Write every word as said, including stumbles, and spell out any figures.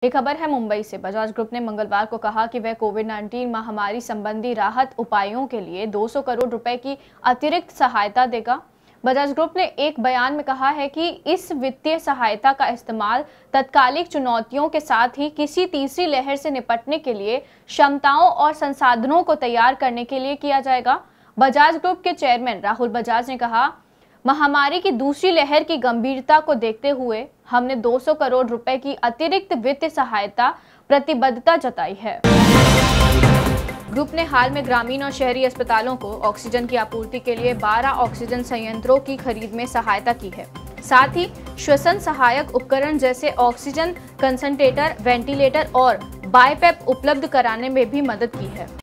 एक खबर है मुंबई से। बजाज ग्रुप ने मंगलवार को कहा कि वह कोविड उन्नीस महामारी संबंधी राहत उपायों के लिए दो सौ करोड़ रुपए की अतिरिक्त सहायता देगा। बजाज ग्रुप ने एक बयान में कहा है कि इस वित्तीय सहायता का इस्तेमाल तत्कालिक चुनौतियों के साथ ही किसी तीसरी लहर से निपटने के लिए क्षमताओं और संसाधनों को तैयार करने के लिए किया जाएगा। बजाज ग्रुप के चेयरमैन राहुल बजाज ने कहा, महामारी की दूसरी लहर की गंभीरता को देखते हुए हमने दो सौ करोड़ रुपए की अतिरिक्त वित्तीय सहायता प्रतिबद्धता जताई है। ग्रुप ने हाल में ग्रामीण और शहरी अस्पतालों को ऑक्सीजन की आपूर्ति के लिए बारह ऑक्सीजन संयंत्रों की खरीद में सहायता की है। साथ ही श्वसन सहायक उपकरण जैसे ऑक्सीजन कंसंट्रेटर, वेंटिलेटर और बाइपैप उपलब्ध कराने में भी मदद की है।